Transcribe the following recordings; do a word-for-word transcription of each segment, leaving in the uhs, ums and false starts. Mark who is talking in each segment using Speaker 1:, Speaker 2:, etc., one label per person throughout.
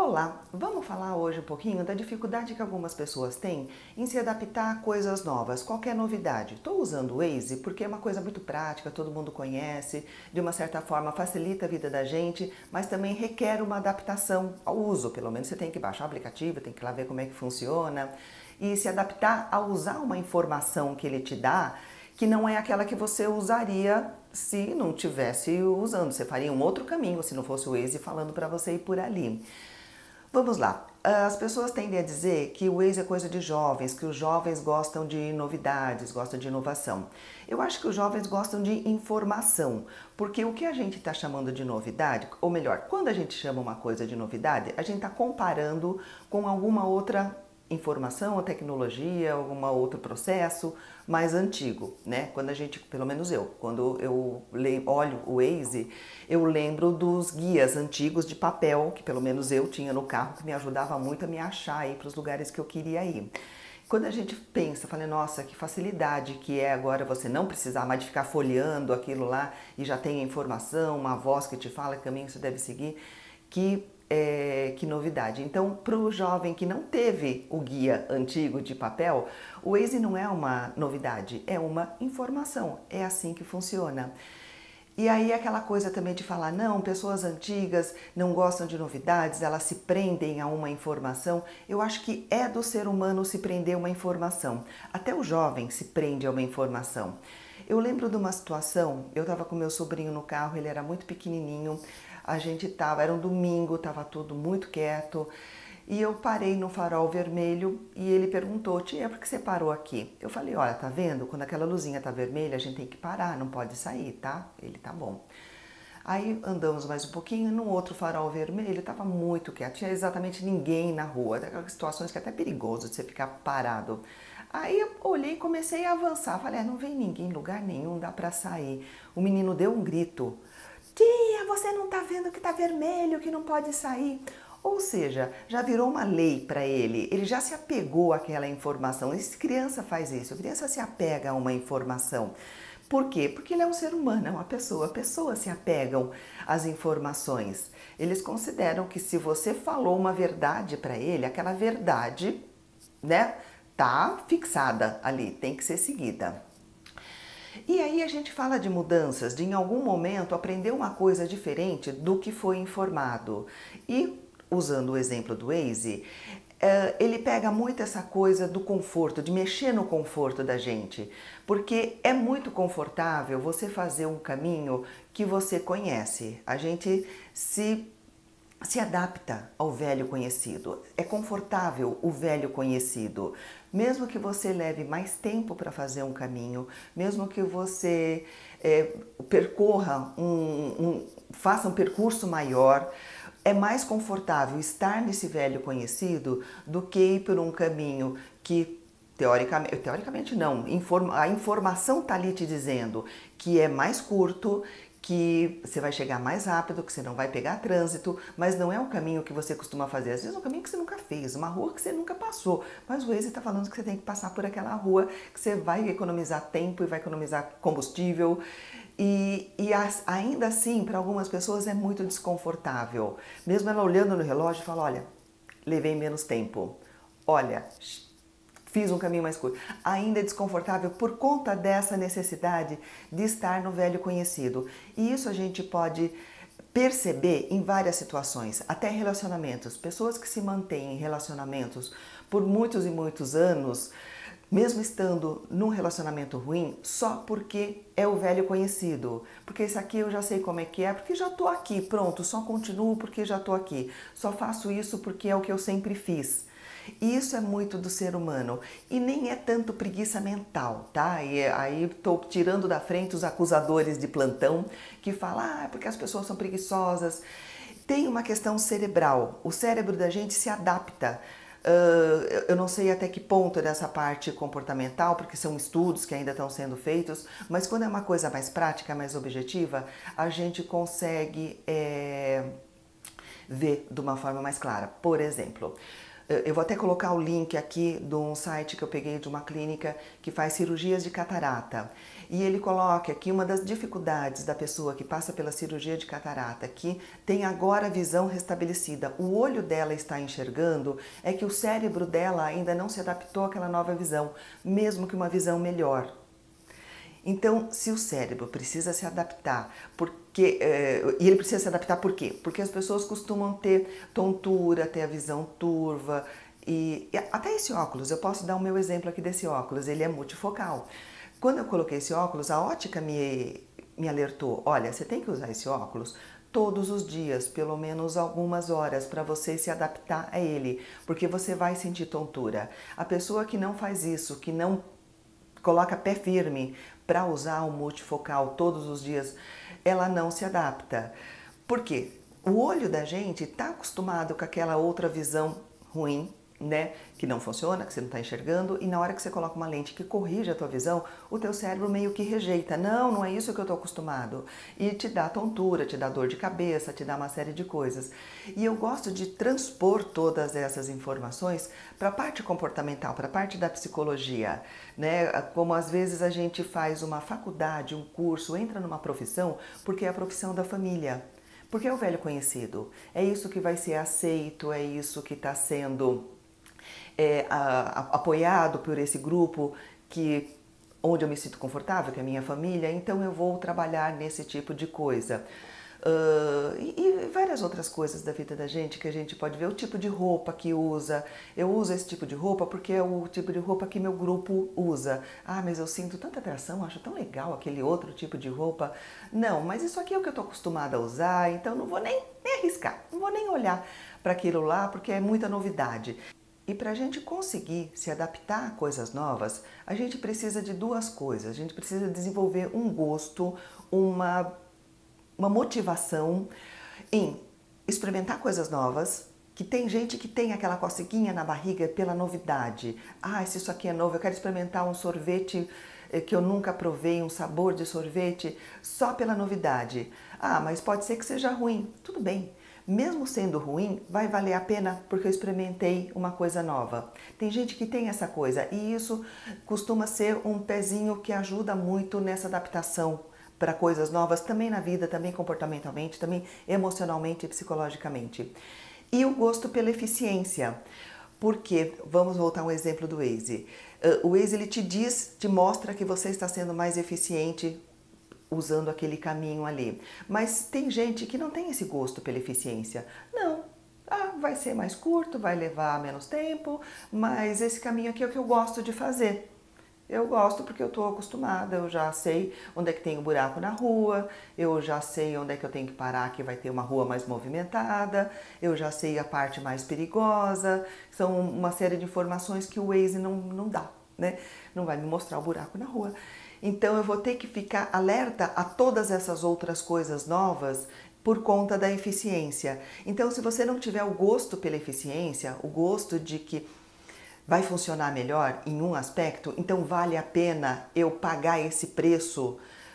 Speaker 1: Olá, vamos falar hoje um pouquinho da dificuldade que algumas pessoas têm em se adaptar a coisas novas, qualquer novidade. Estou usando o Waze porque é uma coisa muito prática, todo mundo conhece, de uma certa forma facilita a vida da gente, mas também requer uma adaptação ao uso. Pelo menos você tem que baixar o aplicativo, tem que ir lá ver como é que funciona e se adaptar a usar uma informação que ele te dá que não é aquela que você usaria se não tivesse usando. Você faria um outro caminho se não fosse o Waze falando para você ir por ali. Vamos lá, as pessoas tendem a dizer que o Waze é coisa de jovens, que os jovens gostam de novidades, gostam de inovação. Eu acho que os jovens gostam de informação, porque o que a gente está chamando de novidade, ou melhor, quando a gente chama uma coisa de novidade, a gente está comparando com alguma outra informação ou tecnologia, algum outro processo mais antigo, né? Quando a gente, pelo menos eu, quando eu olho o Waze, eu lembro dos guias antigos de papel, que pelo menos eu tinha no carro, que me ajudava muito a me achar aí para os lugares que eu queria ir. Quando a gente pensa, fala, nossa, que facilidade que é agora você não precisar mais de ficar folheando aquilo lá e já tem a informação, uma voz que te fala que caminho você deve seguir, que É, que novidade. Então, para o jovem que não teve o guia antigo de papel, o Waze não é uma novidade, é uma informação. É assim que funciona. E aí aquela coisa também de falar, não, pessoas antigas não gostam de novidades, elas se prendem a uma informação. Eu acho que é do ser humano se prender a uma informação. Até o jovem se prende a uma informação. Eu lembro de uma situação, eu estava com meu sobrinho no carro, ele era muito pequenininho, a gente tava, era um domingo, tava tudo muito quieto, e eu parei no farol vermelho e ele perguntou, tia, por que você parou aqui? Eu falei, olha, tá vendo? Quando aquela luzinha tá vermelha, a gente tem que parar, não pode sair, tá? Ele, tá bom. Aí andamos mais um pouquinho, num outro farol vermelho, tava muito quieto, tinha exatamente ninguém na rua, aquelas situações que é até perigoso de você ficar parado. Aí eu olhei e comecei a avançar, falei, ah, não vem ninguém em lugar nenhum, dá pra sair. O menino deu um grito, tia, você não tá vendo que tá vermelho, que não pode sair? Ou seja, já virou uma lei para ele, ele já se apegou àquela informação. Esse criança faz isso, a criança se apega a uma informação. Por quê? Porque ele é um ser humano, é uma pessoa. Pessoas se apegam às informações. Eles consideram que se você falou uma verdade para ele, aquela verdade, né, tá fixada ali, tem que ser seguida. E aí a gente fala de mudanças, de em algum momento aprender uma coisa diferente do que foi informado. E, usando o exemplo do Waze, ele pega muito essa coisa do conforto, de mexer no conforto da gente. Porque é muito confortável você fazer um caminho que você conhece. A gente se... se adapta ao velho conhecido. É confortável o velho conhecido. Mesmo que você leve mais tempo para fazer um caminho, mesmo que você é, percorra, um, um, faça um percurso maior, é mais confortável estar nesse velho conhecido do que ir por um caminho que, teoricamente, teoricamente não, a informação está ali te dizendo que é mais curto, que você vai chegar mais rápido, que você não vai pegar trânsito, mas não é o caminho que você costuma fazer. Às vezes é um caminho que você nunca fez, uma rua que você nunca passou, mas o Waze está falando que você tem que passar por aquela rua, que você vai economizar tempo e vai economizar combustível. E, e as, ainda assim, para algumas pessoas é muito desconfortável. Mesmo ela olhando no relógio, fala, olha, levei menos tempo. Olha, fiz um caminho mais curto. Ainda é desconfortável por conta dessa necessidade de estar no velho conhecido. E isso a gente pode perceber em várias situações, até relacionamentos. Pessoas que se mantêm em relacionamentos por muitos e muitos anos, mesmo estando num relacionamento ruim, só porque é o velho conhecido. Porque isso aqui eu já sei como é que é, porque já tô aqui, pronto, só continuo porque já tô aqui. Só faço isso porque é o que eu sempre fiz. E isso é muito do ser humano e nem é tanto preguiça mental, tá? E aí estou tirando da frente os acusadores de plantão que falam, ah, porque as pessoas são preguiçosas. Tem uma questão cerebral, o cérebro da gente se adapta. Uh, eu não sei até que ponto dessa parte comportamental, porque são estudos que ainda estão sendo feitos, mas quando é uma coisa mais prática, mais objetiva, a gente consegue é, ver de uma forma mais clara. Por exemplo, Eu vou até colocar o link aqui de um site que eu peguei de uma clínica que faz cirurgias de catarata. E ele coloca aqui uma das dificuldades da pessoa que passa pela cirurgia de catarata, que tem agora a visão restabelecida. O olho dela está enxergando, é que o cérebro dela ainda não se adaptou àquela nova visão, mesmo que uma visão melhor. Então, se o cérebro precisa se adaptar, porque, eh, e ele precisa se adaptar por quê? Porque as pessoas costumam ter tontura, ter a visão turva, e, e até esse óculos, eu posso dar o meu exemplo aqui desse óculos, ele é multifocal. Quando eu coloquei esse óculos, a ótica me, me alertou, olha, você tem que usar esse óculos todos os dias, pelo menos algumas horas, para você se adaptar a ele, porque você vai sentir tontura. A pessoa que não faz isso, que não coloca pé firme para usar o multifocal todos os dias, ela não se adapta. Por quê? O olho da gente está acostumado com aquela outra visão ruim, né? Que não funciona, que você não está enxergando, e na hora que você coloca uma lente que corrige a tua visão, o teu cérebro meio que rejeita. Não, não é isso que eu estou acostumado. E te dá tontura, te dá dor de cabeça, te dá uma série de coisas. E eu gosto de transpor todas essas informações para a parte comportamental, para a parte da psicologia, né? Como às vezes a gente faz uma faculdade, um curso, entra numa profissão, porque é a profissão da família. Porque é o velho conhecido. É isso que vai ser aceito, é isso que está sendo É, a, a, apoiado por esse grupo que, onde eu me sinto confortável, que é a minha família, então eu vou trabalhar nesse tipo de coisa. Uh, e, e várias outras coisas da vida da gente que a gente pode ver, o tipo de roupa que usa. Eu uso esse tipo de roupa porque é o tipo de roupa que meu grupo usa. Ah, mas eu sinto tanta atração, acho tão legal aquele outro tipo de roupa. Não, mas isso aqui é o que eu estou acostumada a usar, então não vou nem, nem arriscar, não vou nem olhar para aquilo lá porque é muita novidade. E para a gente conseguir se adaptar a coisas novas, a gente precisa de duas coisas. A gente precisa desenvolver um gosto, uma, uma motivação em experimentar coisas novas, que tem gente que tem aquela coceguinha na barriga pela novidade. Ah, se isso aqui é novo, eu quero experimentar um sorvete que eu nunca provei, um sabor de sorvete, só pela novidade. Ah, mas pode ser que seja ruim. Tudo bem. Mesmo sendo ruim, vai valer a pena porque eu experimentei uma coisa nova. Tem gente que tem essa coisa e isso costuma ser um pezinho que ajuda muito nessa adaptação para coisas novas, também na vida, também comportamentalmente, também emocionalmente e psicologicamente. E o gosto pela eficiência. Porque, vamos voltar ao exemplo do Waze. O Waze ele te diz, te mostra que você está sendo mais eficiente usando aquele caminho ali. Mas tem gente que não tem esse gosto pela eficiência. Não, ah, vai ser mais curto, vai levar menos tempo, mas esse caminho aqui é o que eu gosto de fazer. Eu gosto porque eu estou acostumada, eu já sei onde é que tem um buraco na rua, eu já sei onde é que eu tenho que parar, que vai ter uma rua mais movimentada, eu já sei a parte mais perigosa. São uma série de informações que o Waze não, não dá, né? Não vai me mostrar o buraco na rua. Então eu vou ter que ficar alerta a todas essas outras coisas novas por conta da eficiência. Então, se você não tiver o gosto pela eficiência, o gosto de que vai funcionar melhor em um aspecto, então vale a pena eu pagar esse preço,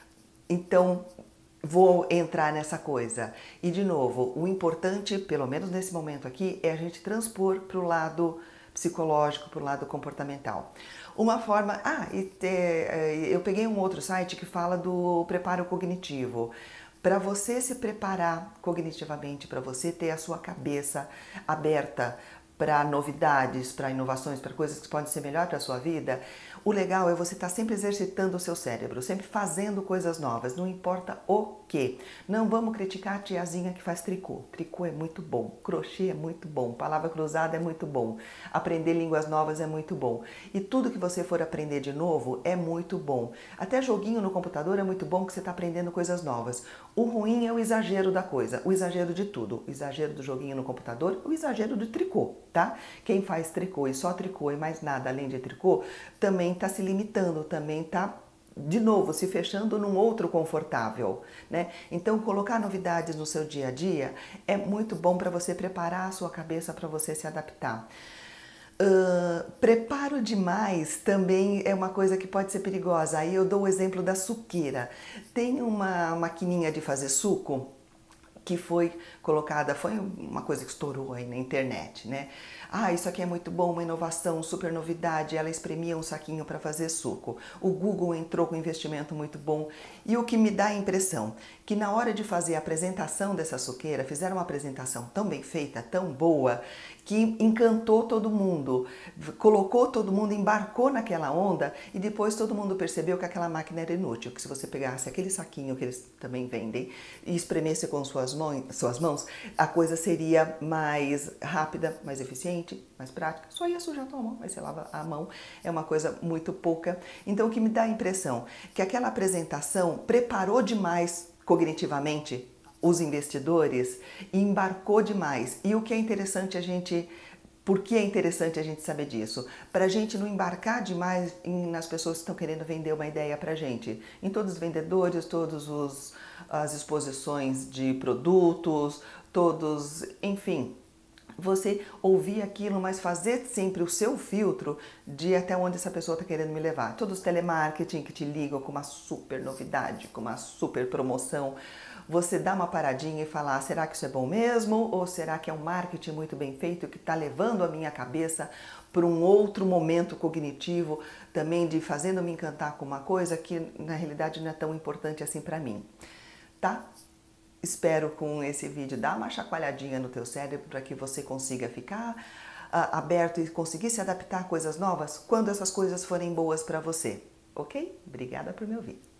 Speaker 1: então vou entrar nessa coisa. E de novo, o importante, pelo menos nesse momento aqui, é a gente transpor para o lado psicológico, para o lado comportamental. Uma forma... Ah, e te, eu peguei um outro site que fala do preparo cognitivo. Para você se preparar cognitivamente, para você ter a sua cabeça aberta para novidades, para inovações, para coisas que podem ser melhor para a sua vida, o legal é você estar sempre exercitando o seu cérebro, sempre fazendo coisas novas, não importa o que. Não vamos criticar a tiazinha que faz tricô. Tricô é muito bom, crochê é muito bom, palavra cruzada é muito bom, aprender línguas novas é muito bom. E tudo que você for aprender de novo é muito bom. Até joguinho no computador é muito bom que você está aprendendo coisas novas. O ruim é o exagero da coisa, o exagero de tudo. O exagero do joguinho no computador, o exagero do tricô, tá? Quem faz tricô e só tricô e mais nada além de tricô, também está se limitando, também está, de novo, se fechando num outro confortável, né? Então, colocar novidades no seu dia a dia é muito bom para você preparar a sua cabeça para você se adaptar. Uh, preparo demais também é uma coisa que pode ser perigosa. Aí eu dou o exemplo da suqueira. Tem uma maquininha de fazer suco que foi colocada, foi uma coisa que estourou aí na internet, né? Ah, isso aqui é muito bom, uma inovação, super novidade, ela espremia um saquinho para fazer suco. O Google entrou com um investimento muito bom e o que me dá a impressão que na hora de fazer a apresentação dessa suqueira, fizeram uma apresentação tão bem feita, tão boa, que encantou todo mundo, colocou todo mundo, embarcou naquela onda e depois todo mundo percebeu que aquela máquina era inútil, que se você pegasse aquele saquinho que eles também vendem e espremesse com suas mãos, suas mãos, a coisa seria mais rápida, mais eficiente, mais prática. Só ia sujar a tua mão, aí você lava a mão, é uma coisa muito pouca. Então o que me dá a impressão que aquela apresentação preparou demais cognitivamente os investidores e embarcou demais. E o que é interessante a gente... Por que é interessante a gente saber disso? Para a gente não embarcar demais em, nas pessoas que estão querendo vender uma ideia para a gente. Em todos os vendedores, todas as exposições de produtos, todos, enfim... Você ouvir aquilo, mas fazer sempre o seu filtro de até onde essa pessoa está querendo me levar. Todos os telemarketing que te ligam com uma super novidade, com uma super promoção, você dá uma paradinha e falar, será que isso é bom mesmo? Ou será que é um marketing muito bem feito que está levando a minha cabeça para um outro momento cognitivo, também de fazendo me encantar com uma coisa que na realidade não é tão importante assim para mim, tá? Espero com esse vídeo dar uma chacoalhadinha no teu cérebro para que você consiga ficar uh, aberto e conseguir se adaptar a coisas novas quando essas coisas forem boas para você, ok? Obrigada por me ouvir.